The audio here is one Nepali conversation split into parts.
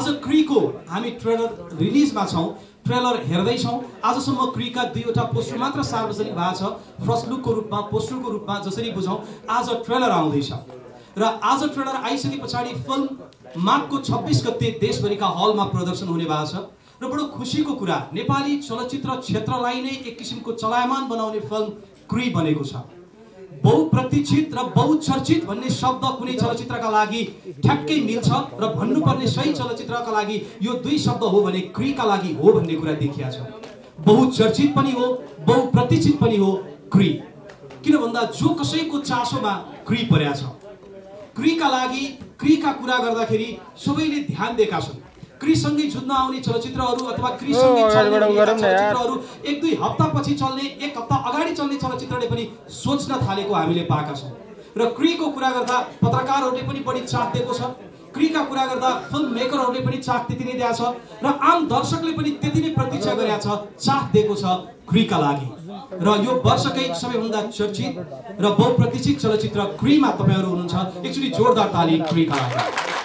आज क्रीको हामी ट्रेलर रिलिजमा छौं, ट्रेलर हेर्दै छौं। आजसम्म क्रीका 2वटा पोस्टर मात्र सार्वजनिक भएको छ, फर्स्ट लुकको रूपमा, पोस्टरको रूपमा जसरी बुझौं। आज ट्रेलर आउँदैछ र आज ट्रेलर आइसके पछाडि फिल्म माघको 26 गते देशभरिका हलमा प्रदर्शन हुने भएको छ र बडो खुसीको कुरा नेपाली चलचित्र क्षेत्रलाई नै एक किसिमको चलायमान बनाउने फिल्म क्री बनेको छ। बहुप्रतीक्षित र बहुचर्चित भन्ने शब्द कुनै चलचित्रका लागि ठ्याक्कै मिल्छ र भन्नुपर्ने सही चलचित्रका लागि यो 2 शब्द हो भने क्रीका लागि हो भन्ने कुरा देखिया छ। बहुचर्चित पनि हो, बहुप्रतीक्षित पनि हो क्री। किन भन्दा जो कसैको चासोमा क्री पर्या छ। क्रीका लागि, क्रीका कुरा गर्दाखेरि सबैले ध्यान दिएका छन्। क्रीसँगै जुझ्न आउने चलचित्रहरू अथवा क्रीसँगै चल्ने चलचित्रहरू 1-2 हप्तापछि चल्ने, 1 हप्ता अगाडि चल्ने चलचित्रले पनि सोच्न थालेको हामीले पाएका छौं। र क्रीको कुरा गर्दा पत्रकारहरूले पनि बढी चाख दिएको छ। क्रीका कुरा गर्दा फिल्म मेकरहरूले पनि चाख त्यति नै दिएको छ र आम दर्शकले पनि त्यति नै प्रतीक्षा गरेका छ, चाख दिएको छ क्रीका लागि। र यो वर्षकै सबैभन्दा चर्चित र बहुप्रतीक्षित चलचित्र क्रीमा तपाईहरु हुनुहुन्छ। एकचोटी जोरदार ताली क्रीका लागि।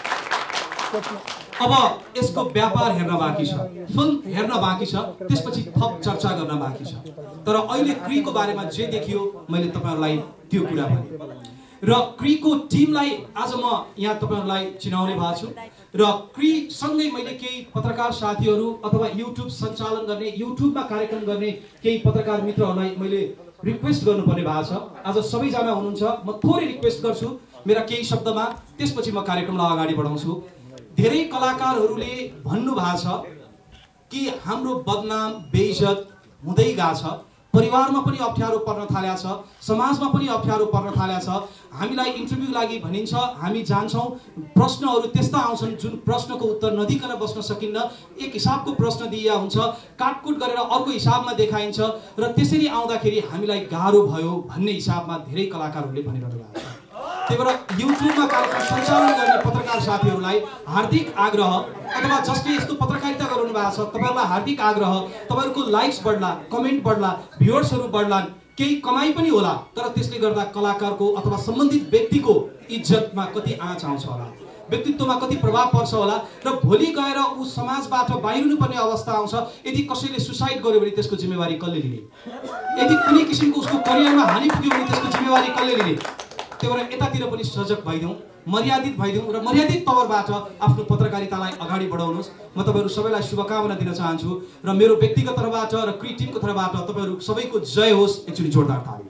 अब यसको व्यापार हेर्न बाँकी छ, फिल्म हेर्न बाँकी छ, त्यसपछि थप चर्चा गर्न बाँकी छ। तर अहिले क्रीको बारेमा जे देखियो मैले तपाईहरुलाई त्यो कुरा भने र क्रीको टिमलाई आज म यहाँ तपाईहरुलाई चिनाउने भएको छु र क्री सँगै मैले केही पत्रकार साथीहरु अथवा युट्युब सञ्चालन गर्ने, युट्युबमा कार्यक्रम गर्ने केही पत्रकार मित्रहरुलाई मैले रिक्वेस्ट गर्नुपर्ने भएको छ। आज सबैजना हुनुहुन्छ, म थोरै रिक्वेस्ट गर्छु मेरा केही शब्दमा, त्यसपछि म कार्यक्रमलाई अगाडि बढाउँछु। धेरै कलाकारहरूले भन्नु भएको छ कि हाम्रो बदनाम बेइज्जत हुँदै गएको छ, परिवारमा पनि अप्ठ्यारो पर्न थालेको छ, समाजमा पनि अप्ठ्यारो पर्न थालेको छ। हामीलाई इन्टरभ्यु लागि भनिन्छ, हामी जान्छौं, प्रश्नहरू त्यस्ता आउँछन् जुन प्रश्नको उत्तर नदिकन बस्न सकिन्न। एक हिसाबको प्रश्न दिइया हुन्छ, काटकुट गरेर अर्को हिसाबमा देखाइन्छ र त्यसरी आउँदाखेरि हामीलाई गाह्रो भयो भन्ने हिसाबमा धेरै कलाकारहरूले भनिरहनु भएको छ। त्यही भएर युट्युबमा कार्यक्रम सञ्चालन गर्ने पत्रकार साथीहरूलाई हार्दिक आग्रह अथवा जसले यस्तो पत्रकारिता गराउनु भएको छ तपाईहरुलाई हार्दिक आग्रह, तपाईहरुको लाइक्स बढ्ला, कमेन्ट बढ्ला, भ्युअर्सहरु बढ्लान्, केही कमाई पनि होला, तर त्यसले गर्दा कलाकारको अथवा सम्बन्धित व्यक्तिको इज्जतमा कति आँच आउँछ होला, व्यक्तित्वमा कति प्रभाव पर्छ होला र भोलि गएर उ समाजबाट बाहिरिनु पर्ने अवस्था आउँछ। यदि कसैले सुसाइड गर्यो भने त्यसको जिम्मेवारी कसले लिने? यदि कुनै किसिमको उसको करियरमा हानि पुग्यो भने त्यसको जिम्मेवारी कसले लिने? त्यही भएर यतातिर पनि सजग भइदिउँ, मर्यादित भइदिउँ र मर्यादित तवरबाट आफ्नो पत्रकारितालाई अगाडि बढाउनुहोस्। म तपाईहरु सबैलाई शुभकामना दिन चाहन्छु र मेरो व्यक्तिगत तर्फबाट र क्री टिमको तर्फबाट तपाईहरु सबैको जय होस्। एकचोटी जोरदार ताली।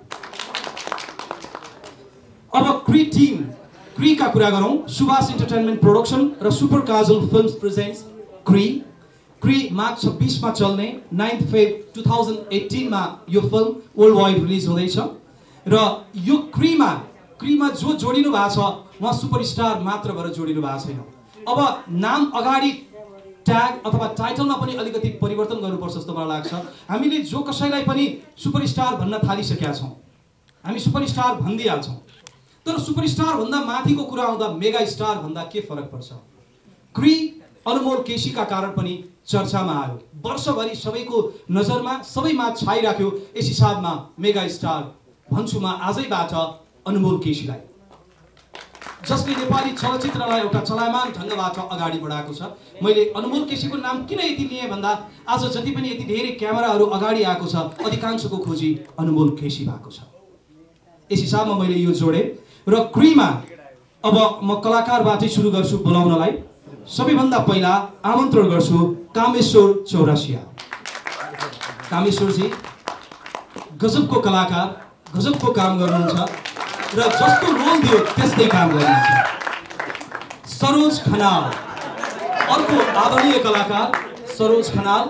अब क्री टिम, क्रीका कुरा गरौँ। सुभाष इन्टरटेनमेन्ट प्रोडक्सन र super Kajal films presents Kri. Kri March 26 मा चल्ने 9 फेब्रुअरी 2018 मा यो फिल्म वर्ल्ड वाइड रिलिज हुँदैछ र यो क्रीमा जो जोडिनु भएको छ उहाँ सुपरस्टार मात्र भएर जोडिनु भएको छैन। अब नाम अगाडि ट्याग अथवा टाइटलमा पनि अलिकति परिवर्तन गर्नुपर्छ जस्तो मलाई लाग्छ। हामीले जो कसैलाई पनि सुपरस्टार भन्न थालिसकेका छौं, हामी सुपरस्टार भन्दिहाल्छौं, तर सुपरस्टार भन्दा माथिको कुरा आउँदा मेगा स्टार भन्दा के फरक पर्छ? क्री अनमोल केसीका कारण पनि चर्चामा आयो, वर्षभरि सबैको नजरमा सबैमा छाइराख्यो। यस हिसाबमा मेगा स्टार भन्छु म आजैबाट अनमोल केसीलाई, जसले नेपाली चलचित्रलाई एउटा चलायमान ढंगबाट अगाडि बढाएको छ। मैले अनमोल केसीको नाम किन यति लिएँ भन्दा आज जति पनि यति धेरै क्यामेराहरू अगाडि आएको छ अधिकांशको खोजी अनमोल केसी भएको छ। यस हिसाबमा मैले यो जोडे र क्रीमा अब म कलाकारबाटै सुरु गर्छु बोलाउनलाई। सबैभन्दा पहिला आमन्त्रण गर्छु कामेश्वर चौरसिया। कामेश्वरजी गजबको कलाकार, गजबको काम गर्नुहुन्छ र जस्तो रोल दियो त्यस्तै काम गर्नुहुन्छ। सरोज खनाल, अर्को आदरणीय कलाकार सरोज खनाल।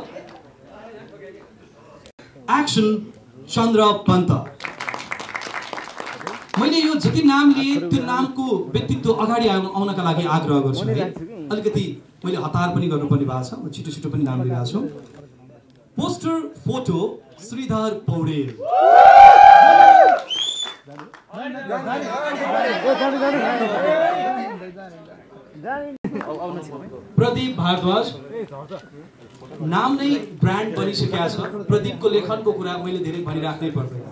एक्सन चन्द्र पन्त। मैले यो जति नाम लिए त्यो नामको व्यक्तित्व अगाडि आउनका लागि आग्रह गर्छु। अलिकति मैले हतार पनि गर्नुपर्ने भएको छ, म छिटो छिटो पनि नाम लिइरहेको छु। Poster photo Shridhar Paudel. प्रदीप भारद्वाज। नाम नै ब्रान्ड बनिसकेको छ। प्रदीपको लेखनको कुरा मैले धेरै भनिराख्नै पर्दैन।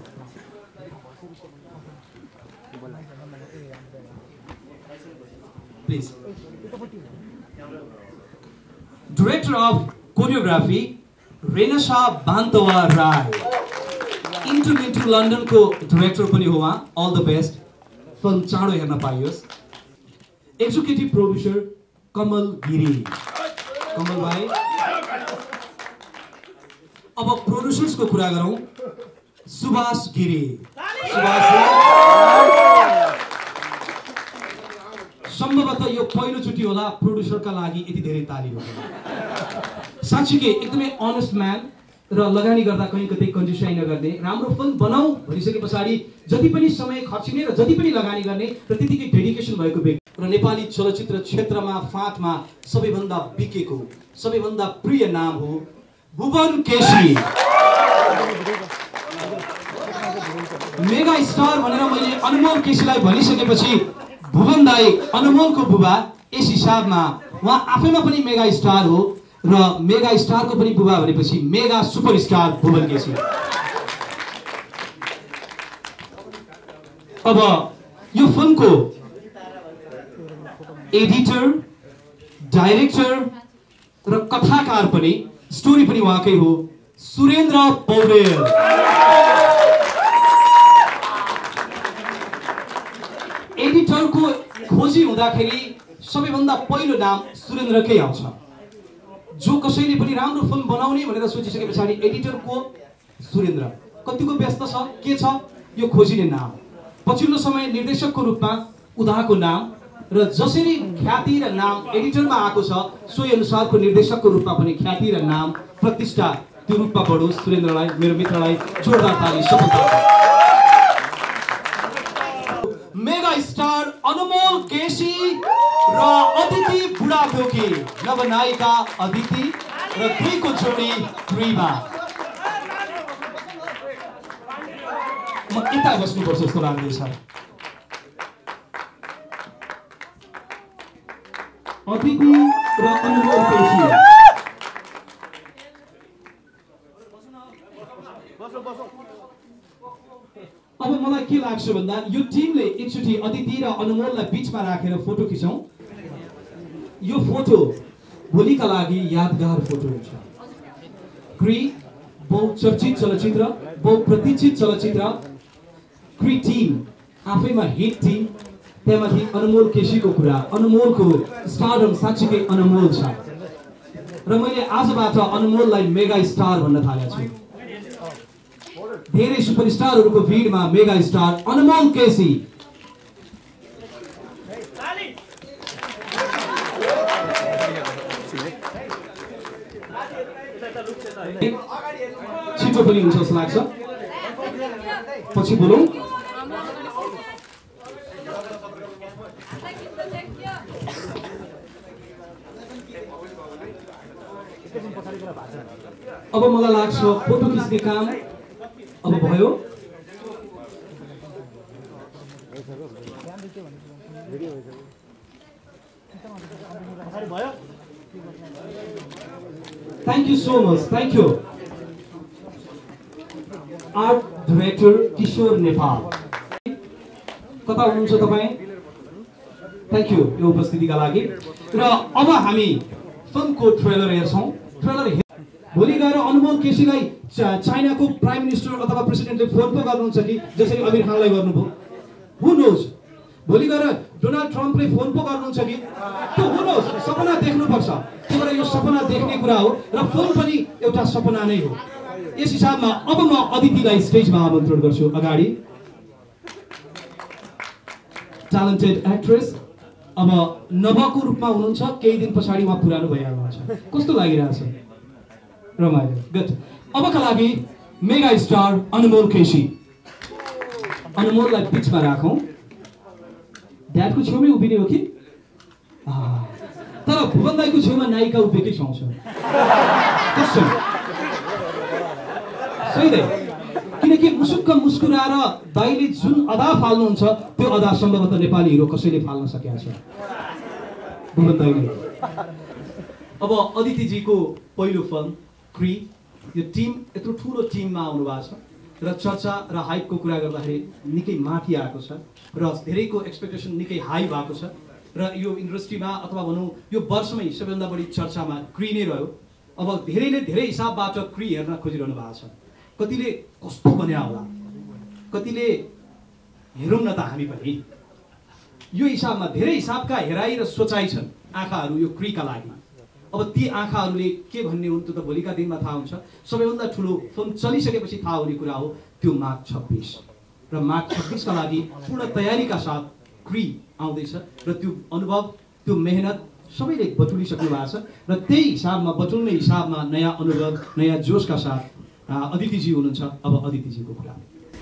Please director of choreography Rensha Bantawa Rai, into लन्डनको डाइरेक्टर पनि हो उहाँ। अल द बेस्ट, फिल्म चाँडो हेर्न पाइयोस्। एक्जिक्युटिभ प्रोड्युसर कमल गिरी, कमल भाइ। अब प्रोड्युसर्सको कुरा गरौँ, सुभाष गिरी। सम्भवतः यो पहिलोचोटि होला प्रोड्युसरका लागि यति धेरै ताली हो। साँच्चीकै एकदमै अनेस्ट म्यान र लगानी गर्दा कहीँ कतै कन्जुसाइ नगर्ने, राम्रो फिल्म बनाऊ भनिसके पछाडि जति पनि समय खर्चिने र जति पनि लगानी गर्ने र त्यतिकै डेडिकेसन भएको व्यक्ति र नेपाली चलचित्र क्षेत्रमा फाँटमा सबैभन्दा बिकेको सबैभन्दा प्रिय नाम हो भुवन केसी। मेगा स्टार भनेर मैले अनमोल केसीलाई भनिसकेपछि भुवन दाई अनमोलको बुबा, यस हिसाबमा उहाँ आफैमा पनि मेगा स्टार हो र मेगा स्टारको पनि बुबा भनेपछि मेगा सुपरस्टार भुवन केसी। अब यो फिल्मको एडिटर, डाइरेक्टर र कथाकार पनि, स्टोरी पनि उहाँकै हो, सुरेन्द्र पौडेल। एडिटरको खोजी हुँदाखेरि सबैभन्दा पहिलो नाम सुरेन्द्रकै आउँछ। जो कसैले पनि राम्रो फिल्म बनाउने भनेर सोचिसके पछाडि एडिटरको सुरेन्द्र कतिको व्यस्त छ, के छ, यो खोजिने नाम। पछिल्लो समय निर्देशकको रूपमा उदाको नाम र जसरी ख्याति र नाम एडिटरमा आएको छ सोही अनुसारको निर्देशकको रूपमा पनि ख्याति र नाम प्रतिष्ठा त्यो रूपमा बढोस्। सुरेन्द्रलाई, मेरो मित्रलाई जोरदार ताली, सफलता। मेगा स्टार अनमोल केसी र अदिति बुढाथोकी, नवनायिका अदिति र दुईको जोडी रिमा। म यता बस्नुपर्छ जस्तो लाग्दैछ। अदिति र अनमोल केसी। अब मलाई के लाग्छ भन्दा यो टिमले एकचोटि अदिति र अनमोललाई बीचमा राखेर फोटो खिचौँ। यो फोटो भोलिका लागि यादगार फोटो हुन्छ। क्री बहुचर्चित चलचित्र, बहुप्रतीक्षित चलचित्र, क्री टिम आफैमा हिट टिम, त्यहाँमाथि अनमोल केसीको कुरा, अनमोलको स्टारडम साँच्चीकै अनमोल छ र मैले आजबाट अनमोललाई मेगा स्टार भन्न थालेको छु। धेरै सुपरस्टारहरूको भिडमा मेगा स्टार अनमोल केसी। छिटो पनि हुन्छ जस्तो लाग्छ, पछि बोलौँ। अब मलाई लाग्छ फोटो खिच्ने काम अब भयो। Thank you so much, thank you. Art director Kishor Nepal, कता हुनुहुन्छ तपाईँ? थ्याङ्क यू यो उपस्थितिका लागि। र अब हामी फिल्मको ट्रेलर हेर्छौँ। ट्रेलर भोलि गएर अनमोल केसीलाई चाइनाको प्राइम मिनिस्टर अथवा प्रेसिडेन्टले फोन पो गर्नुहुन्छ कि जसरी अमिर खानलाई गर्नुभयो। हु नोज, भोलि गएर डोनाल्ड ट्रम्पले फोन पो गर्नुहुन्छ कि, त्यो हु नोज। सपना देख्नुपर्छ, त्यही भएर यो सपना देख्ने कुरा हो र फिल्म पनि एउटा सपना नै हो। यस हिसाबमा अब म अदितिलाई स्टेजमा आमन्त्रण गर्छु अगाडि। ट्यालेन्टेड एक्ट्रेस, अब नवको रूपमा हुनुहुन्छ, केही दिन पछाडि उहाँ पुरानो भइहाल्नुहुन्छ। कस्तो लागिरहेछ? रमाइलो, गुड। अबका लागि मेगा स्टार अनमोल केसी। अनमोललाई बिचमा राखौँ। ड्याडको छेउमै उभिने हो कि? तर भुवन दाईको छेउमा नायिका उभिएकै सुहाउँछ। सही नै, किनकि मुसुक्क मुस्कुराएर दाईले जुन अदा फाल्नुहुन्छ त्यो अदा सम्भवतः नेपाली हिरो कसैले फाल्न सकेको छ, भुवन दाईले। अब अदितिजीको पहिलो फिल्म क्री, यो टिम यत्रो ठुलो टिममा आउनु भएको छ र चर्चा र हाइपको कुरा गर्दाखेरि निकै माथि आएको छ र धेरैको एक्सपेक्टेसन निकै हाई भएको छ। र यो इन्डस्ट्रीमा अथवा भनौँ यो वर्षमै सबैभन्दा बढी चर्चामा क्री नै रह्यो। अब धेरैले धेरै हिसाबबाट क्री हेर्न खोजिरहनु भएको छ। कतिले कस्तो बन्या होला, कतिले हेरौँ न त हामी पनि। यो हिसाबमा धेरै हिसाबका हेराइ र सोचाइ छन् आँखाहरू यो क्रीका लागि। अब ती आँखाहरूले के भन्ने हुन् त्यो त भोलिका दिनमा थाहा हुन्छ। सबैभन्दा ठुलो फिल्म चलिसकेपछि थाहा हुने कुरा हो त्यो माघ 26 र माघ 26 का लागि पूर्ण तयारीका साथ क्री आउँदैछ र त्यो अनुभव त्यो मेहनत सबैले बटुलिसक्नु भएको छ र त्यही हिसाबमा बटुल्ने हिसाबमा नयाँ अनुभव नयाँ जोशका साथ अदितिजी हुनुहुन्छ। अब अदितिजीको कुरा।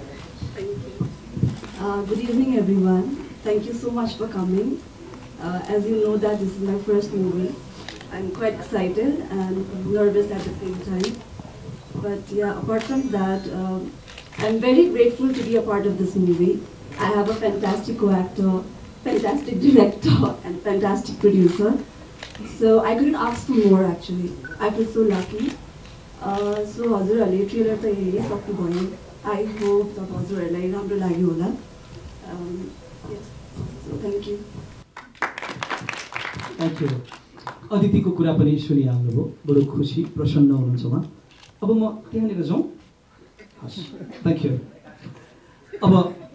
Good evening everyone. Thank you so much for coming. As you know that this is my first movie. I'm quite excited and nervous at the same time. But yeah, apart from that, I'm very grateful to be a part of this movie. I have a fantastic co-actor, fantastic director, and fantastic producer. So I couldn't ask for more actually. I feel so lucky. So हजुरहरूले ट्रेलर त हेरिसक्नुभयो. I hope that हजुरहरूलाई राम्रो लाग्यो होला. Yes. So thank you. Thank you. अदितिको कुरा पनि सुनिहाल्नुभयो, बडो खुसी प्रसन्न हुनुहुन्छ उहाँ। अब म त्यहाँनिर जाउँ। हस्, थ्याङ्क यू। अब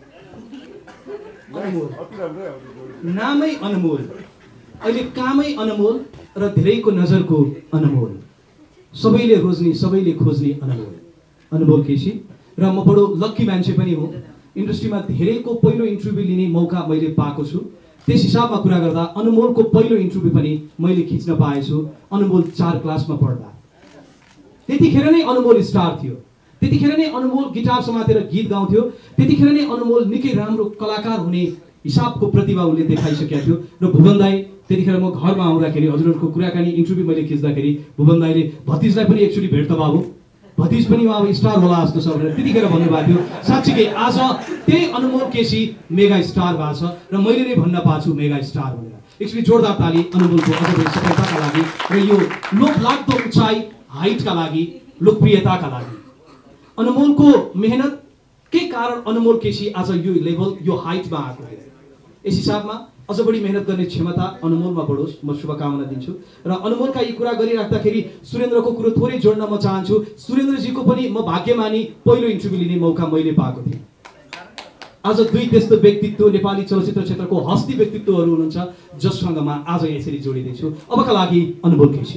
नामै अनमोल, अहिले कामै अनमोल र धेरैको नजरको अनमोल, सबैले रोज्ने सबैले खोज्ने अनमोल, अनमोल केसी। र म बडो लक्की मान्छे पनि हो। इन्डस्ट्रीमा धेरैको पहिलो इन्टरभ्यू लिने मौका मैले पाएको छु। त्यस हिसाबमा कुरा गर्दा अनमोलको पहिलो इन्टरभ्यू पनि मैले खिच्न पाएछु अनमोल 4 क्लासमा पढ्दा। त्यतिखेर नै अनमोल स्टार थियो। त्यतिखेर नै अनमोल गिटार समातेर गीत गाउँथ्यो। त्यतिखेर नै अनमोल निकै राम्रो कलाकार हुने हिसाबको प्रतिभा उसले देखाइसकेको थियो। र भुवन दाई त्यतिखेर म घरमा आउँदाखेरि हजुरहरूको कुराकानी इन्टरभ्यू मैले खिच्दाखेरि भुवन दाईले भतिजलाई पनि एकचोटि भेट त बाबु, भतिज पनि अब स्टार होला जस्तो छ भनेर त्यतिखेर भन्नुभएको थियो। साँच्चीकै आज त्यही अनमोल केसी मेगा स्टार भएको छ र मैले नै भन्न पाछु मेगा स्टार भनेर। एकचोटि जोरदार ताली अनमोलको अझ बढी सफलताका लागि र यो लोकलाग्दो उचाइ हाइटका लागि, लोकप्रियताका लागि। अनमोलको मेहनत के कारण अनमोल केसी आज यो लेभल यो हाइटमा आएको हो। यस हिसाबमा अझ बढी मेहनत गर्ने क्षमता अनमोलमा बढोस् म शुभकामना दिन्छु। र अनमोलका यी कुरा गरिराख्दाखेरि सुरेन्द्रको कुरो थोरै जोड्न म चाहन्छु। सुरेन्द्रजीको पनि म भाग्यमानी पहिलो इन्टरभ्यू लिने मौका मैले पाएको थिएँ। आज दुई त्यस्तो व्यक्तित्व नेपाली चलचित्र क्षेत्रको हस्ती व्यक्तित्वहरू हुनुहुन्छ जससँग म आज यसरी जोडिँदैछु। अबका लागि अनमोल केसी।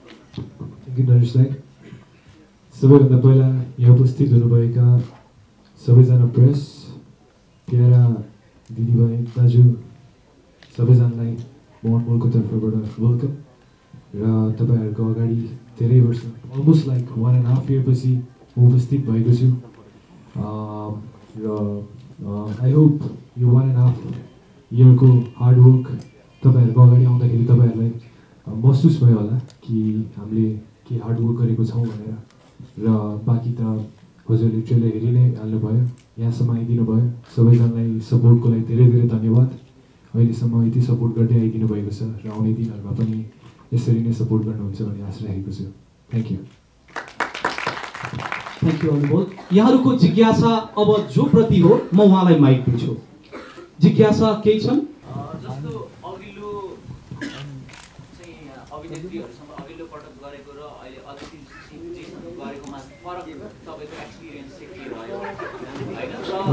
सबैभन्दा पहिला यहाँ उपस्थित हुनुभएका सबैजना प्रेस, प्यारा दिदीभाइ दाजु सबैजनालाई म अनमोलको तर्फबाट वेलकम। र तपाईँहरूको अगाडि धेरै वर्ष अलमोस्ट लाइक 1.5 year पछि म उपस्थित भएको छु। र आई होप यो 1.5 year को हार्डवर्क तपाईँहरूको अगाडि आउँदाखेरि तपाईँहरूलाई महसुस भयो होला कि हामीले के हार्डवर्क गरेको छौँ भनेर। र बाँकी त हजुरले ट्रेलर हेरि नै हाल्नुभयो, यहाँसम्म आइदिनु भयो। सबैजनालाई सपोर्टको लागि धेरै धेरै धन्यवाद। अहिलेसम्म यति सपोर्ट गर्दै आइदिनु भएको छ र आउने दिनहरूमा पनि यसरी नै सपोर्ट गर्नुहुन्छ भन्ने आशा राखेको छु। Thank you. Thank you Anmol. यहाँहरूको जिज्ञासा अब जो प्रति हो म उहाँलाई माइक दिन्छु। जिज्ञासा केही छन्? जस्तो अघिल्लो चाहिँ अभिनेत्रीहरूसँग अघिल्लो पटक गरेको र अहिले अदितिजीसँग गरेकोमा फरक तपाईँको एक्सपिरियन्स चाहिँ के रह्यो होइन?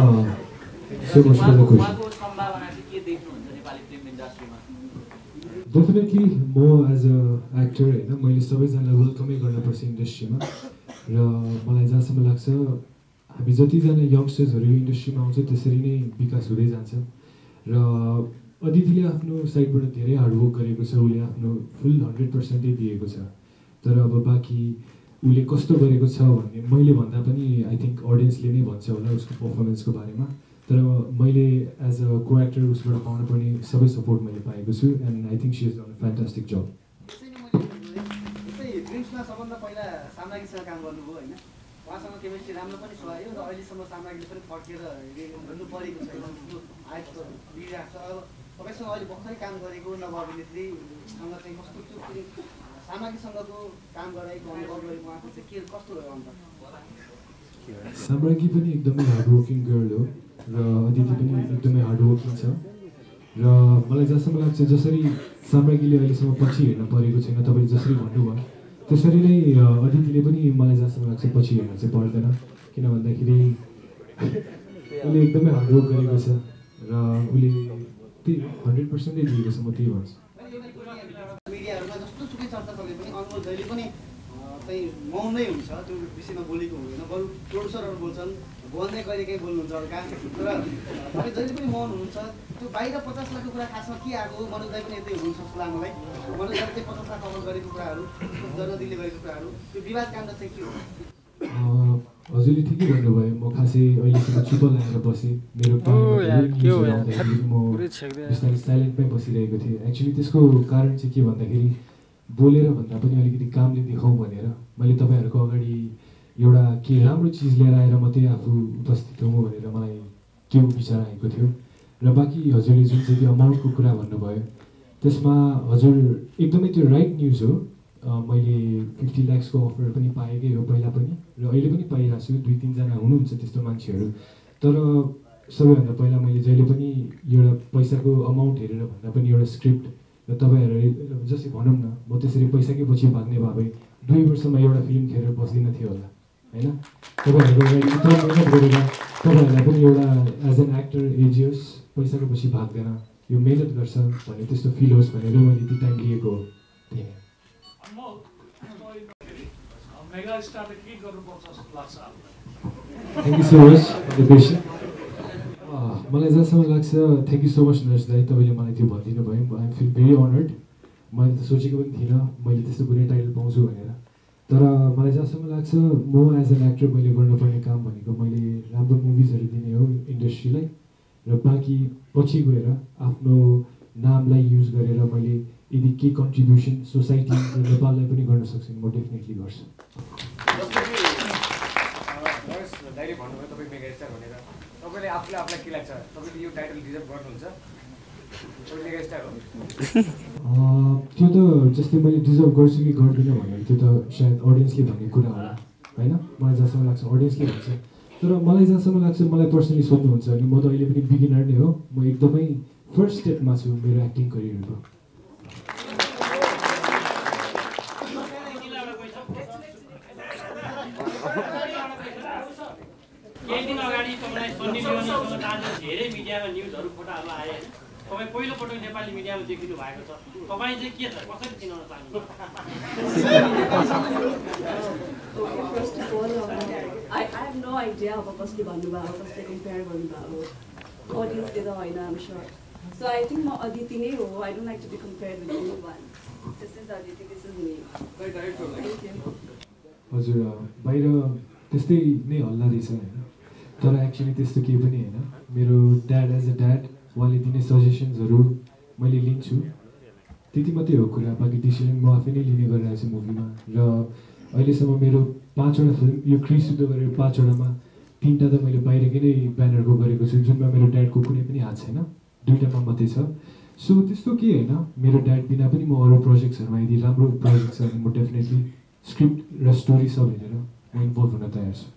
उहाँको सम्भावना चाहिँ के देख्नुहुन्छ नेपाली फिल्म इन्डस्ट्रीमा? डेफिनेटली म एज अ एक्टर होइन मैले सबैजनालाई वेलकमै गर्नुपर्छ इन्डस्ट्रीमा। र मलाई जहाँसम्म लाग्छ हामी जतिजना यङ्स्टर्सहरू यो इन्डस्ट्रीमा आउँछ त्यसरी नै विकास हुँदै जान्छ। र अदितिले आफ्नो साइडबाट धेरै हार्डवर्क गरेको छ, उसले आफ्नो फुल 100% दिएको छ। तर अब बाँकी उसले कस्तो गरेको छ भन्ने मैले भन्दा पनि आई थिङ्क अडियन्सले नै भन्छ होला उसको पर्फर्मेन्सको बारेमा। तर मैले एज अ को एक्टर उसबाट पाउनुपर्ने सबै सपोर्ट मैले पाएको छु and I think she is done a fantastic job. ड्रिम्समा सबभन्दा पहिला सामग्रीसँग काम गर्नुभयो होइन, उहाँसँग केमिस्ट्री राम्रो पनि सुहायो र अहिलेसम्म सामग्रीले पनि फर्केर हेर्नु परेको छैन, आइट दिइरहेको छ। अब तपाईँसँग अहिले भर्खरै काम गरेको नव अभिनेत्रीसँग चाहिँ कस्तो सामग्रीसँगको काम गराएको अनुभव गरेको उहाँको चाहिँ के कस्तो रह्यो अन्त? सामग्री पनि एकदमै हार्डवर्किङ गर्ल हो र अदिति पनि एकदमै हार्डवर्किङ छ। र मलाई जसम्म लाग्छ जसरी सामग्रीले अहिलेसम्म पछि हेर्न परेको छैन तपाईँले जसरी भन्नुभयो त्यसरी नै अदितिले पनि मलाई जसम्म लाग्छ पछि हेर्न चाहिँ पर्दैन किन भन्दाखेरि उसले एकदमै हार्डवर्क गरेको छ र उसले त्यही 100% दिएको छ म त्यही भन्छु मिडियाहरूमा जस्तो सुकै चर्चा चले पनि अनमोल जहिले पनि चाहिँ मौन नै हुन्छ त्यो विषयमा बोलेको हुँदैन बरु प्रोड्युसरहरू बोल्छन् भन्दै कहिलेकाहीँ बोल्नुहुन्छ हल्का तर तपाईँ जहिले पनि मौन हुनुहुन्छ त्यो बाहिर 50 लाखको कुरा खासमा के आएको मनोज दाइ पनि यतै हुनुहुन्छ जस्तो लाग्छ मलाई मनोज दाइले 50 लाख कमल गरेको कुराहरू जनदिले गरेको कुराहरू त्यो विवाद काण्ड चाहिँ के हो हजुरले ठिकै भन्नुभयो म खासै अहिलेसम्म चुप लागेर बसेँ मेरो म बिस्तारै साइलेन्टमै बसिरहेको थिएँ एक्चुअली त्यसको कारण चाहिँ के भन्दाखेरि बोलेर भन्दा पनि अलिकति कामले देखाउँ भनेर मैले तपाईँहरूको अगाडि एउटा के राम्रो चिज लिएर आएर मात्रै आफू उपस्थित हुँ भनेर मलाई के विचार आएको थियो र बाँकी हजुरले जुन चाहिँ त्यो अमाउन्टको कुरा भन्नुभयो त्यसमा हजुर एकदमै त्यो राइट न्युज हो मैले 50 लाख्सको अफर पनि पाएकै हो पहिला पनि र अहिले पनि पाइरहेको छु 2-3 जना हुनुहुन्छ त्यस्तो मान्छेहरू तर सबैभन्दा पहिला मैले जहिले पनि एउटा पैसाको अमाउन्ट हेरेर भन्दा पनि एउटा स्क्रिप्ट र तपाईँहरू जस्तै भनौँ न म त्यसरी पैसाकै पछि भाग्ने भए 2 वर्षमा एउटा फिल्म खेलेर बस्दिनँ थियो होला होइन तपाईँहरूको यत्रो मेहनत गरेर तपाईँहरूलाई पनि एउटा एज एन एक्टर एजियोस् पैसाको पछि भाग्दैन यो मेहनत गर्छ भने त्यस्तो फिल होस् भनेर मैले त्यो टाइम लिएको हो त्यही थ्याङ्क यू सो मच मलाई जहाँसम्म लाग्छ thank you so much nurse दाइ तपाईँले मलाई त्यो भनिदिनु भयो आई फिल भेरी अनर्ड मैले त सोचेको पनि थिइनँ मैले त्यस्तो कुनै टाइटल पाउँछु भनेर तर मलाई जहाँसम्म लाग्छ म एज एन एक्टर मैले गर्नुपर्ने काम भनेको मैले राम्रो मुभिजहरू दिने हो इन्डस्ट्रीलाई र बाँकी पछि गएर आफ्नो नामलाई युज गरेर मैले यदि के कन्ट्रिब्युसन सोसाइटी र नेपाललाई पनि गर्न सक्छु म डेफिनेटली गर्छु दाइले भन्नुभयो तपाईँ मेगा स्टार भनेर तपाईँले आफूलाई के लाग्छ तपाईँले यो टाइटल डिजर्भ गर्नुहुन्छ तपाईँ मेगा स्टार हो त्यो त जस्तै मैले डिजर्भ गर्छु कि गर्दिनँ भनेर त्यो त सायद अडियन्सले भन्ने कुरा होला होइन मलाई जहाँसम्म लाग्छ अडियन्सले भन्छ तर मलाई जहाँसम्म लाग्छ मलाई पर्सनली सोध्नुहुन्छ भने म त अहिले पनि बिगिनर नै हो म एकदमै फर्स्ट स्टेपमा छु मेरो एक्टिङ करियरको केही दिन अगाडि तपाईँलाई सन्नी लियोनीसँग आज धेरै मिडियामा न्युजहरू फोटाहरू आए होइन तपाईँ पहिलोपटक नेपाली मिडियामा देखिनु भएको छ तपाईँ चाहिँ के छ कसरी चिनाउन चाहनुहुन्छ First of all, I have no idea अब कसले भन्नुभयो कसले कम्पेयर गर्नुभयो अडियन्सले त होइन I'm sure so I think म अदिति नै हो I don't like to be compare with any one this is Aditi this is me हजुर बाहिर त्यस्तै नै हल्ला रहेछ होइन तर एक्चुअली त्यस्तो केही पनि होइन मेरो ड्याड एज अ ड्याड उहाँले दिने सजेसन्सहरू मैले लिन्छु त्यति मात्रै हो कुरा बाँकी डिसिजन म आफै नै लिने गरिरहेको छु मुभीमा र अहिलेसम्म मेरो 5वटा फिल्म यो क्रिसुद्ध गरेर 5वटामा 3टा त मैले बाहिरकै नै ब्यानरको गरेको छु जुनमा मेरो ड्याडको कुनै पनि हात छैन 2टामा मात्रै छ सो त्यस्तो के होइन मेरो ड्याड बिना पनि म अरू प्रोजेक्ट्सहरूमा यदि राम्रो प्रोजेक्ट छ भने म डेफिनेटली स्क्रिप्ट र स्टोरी सब हेरेर म इन्भल्भ हुन तयार छु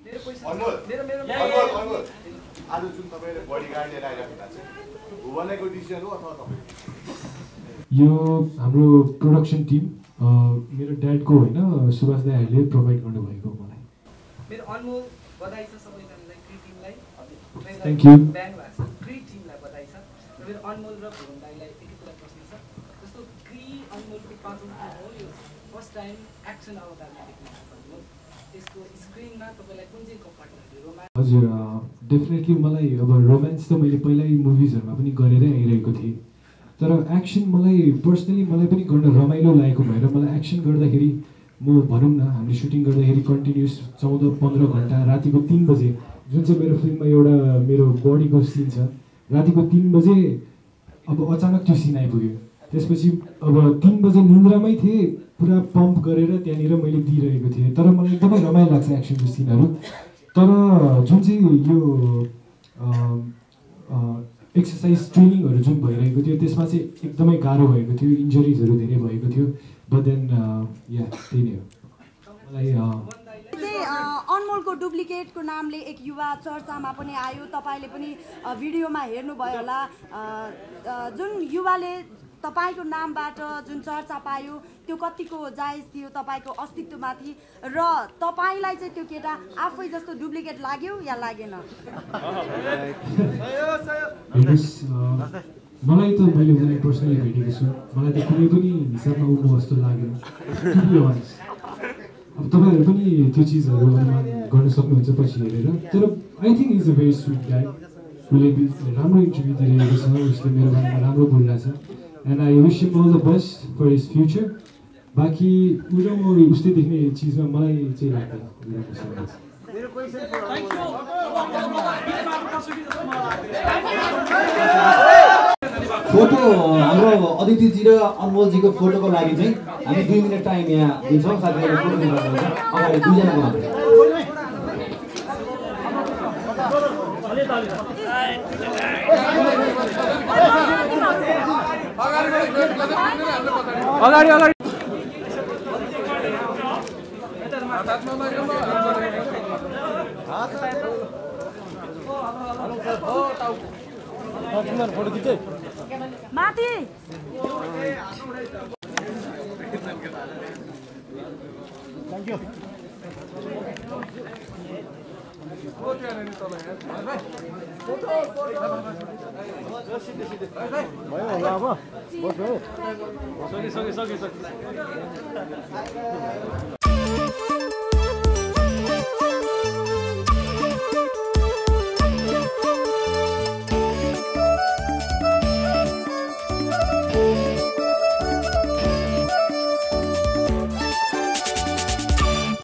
आज जुन तपाईँले बडीगार्ड लिएर आइराख्नु भएको छ भुवनको डिसिजन हो अथवा तपाईँ यो हाम्रो प्रोडक्सन टिम मेरो ड्याडको होइन सुभाष दाईहरूले प्रोभाइड गर्नुभएको मलाई मेरो अनमोल बधाई छ सबैजनालाई क्री टिमलाई थ्याङ्क यू ब्यान्ड भएको छ क्री टिमलाई बधाई छ मेरो अनमोल र भुवन दाईलाई एक कुरा प्रश्न छ जस्तो क्री अनमोलको 5औं हो यो फर्स्ट टाइम एक्सन अवतारमा देख्नु भएको त्यसको स्क्रिनमा तपाईँलाई कुन चाहिँ कम्फर्ट लाग्यो रोमान्स हजुर डेफिनेटली मलाई अब रोमान्स त मैले पहिल्यै मुभिजहरूमा पनि गरेरै आइरहेको थिएँ तर एक्सन मलाई पर्सनली मलाई पनि गर्न रमाइलो लागेको भएर मलाई एक्सन गर्दाखेरि म भनौँ न हामीले सुटिङ गर्दाखेरि कन्टिन्युस 14-15 घन्टा रातिको 3 बजे जुन चाहिँ मेरो फिल्ममा एउटा मेरो बडीको सिन छ रातिको 3 बजे अब अचानक त्यो सिन आइपुग्यो त्यसपछि अब 3 बजे निन्द्रामै थिएँ पुरा पम्प गरेर त्यहाँनिर मैले दिइरहेको थिएँ तर मलाई एकदमै रमाइलो लाग्छ एक्सनको सिनहरू तर जुन चाहिँ यो एक्सर्साइज ट्रेनिङहरू जुन भइरहेको थियो त्यसमा चाहिँ एकदमै गाह्रो भएको थियो इन्जरिजहरू धेरै भएको थियो बट देन या त्यही नै हो मलाई अनमोलको डुप्लिकेटको नामले एक युवा चर्चामा पनि आयो। तपाईँले पनि भिडियोमा हेर्नुभयो होला, जुन युवाले तपाईँको नामबाट जुन चर्चा पायो त्यो कतिको जायज थियो तपाईँको अस्तित्वमाथि, र तपाईँलाई चाहिँ त्यो केटा आफै जस्तो डुप्लिकेट लाग्यो या लागेन? मलाई त मैले उसलाई पर्सनली भेटेको छु, मलाई त कुनै पनि हिसाबमा उठ्नु जस्तो लागेन। अब तपाईँहरू पनि त्यो चिजहरू अनुमान गर्न सक्नुहुन्छ पछि हेरेर। तर I think is a very sweet guy, उसले राम्रो इन्टरभ्यू दिइरहेको छ, उसले मेरो बारेमा राम्रो बोलिरहेछ। And I wish him all the best for his future. बाँकी ऊ र म उस्तै देख्ने चिजमा मलाई चाहिँ लाग्दैन। फोटो हाम्रो अदितिजी र अनमोलजीको फोटोको लागि चाहिँ हामी 2 मिनट टाइम यहाँ दिन्छौँ। साथीहरूले फोटो दिनुहुन्छ अगाडि दुईजनाको नाम। अगाडि अगाडि माथि भयो होला अब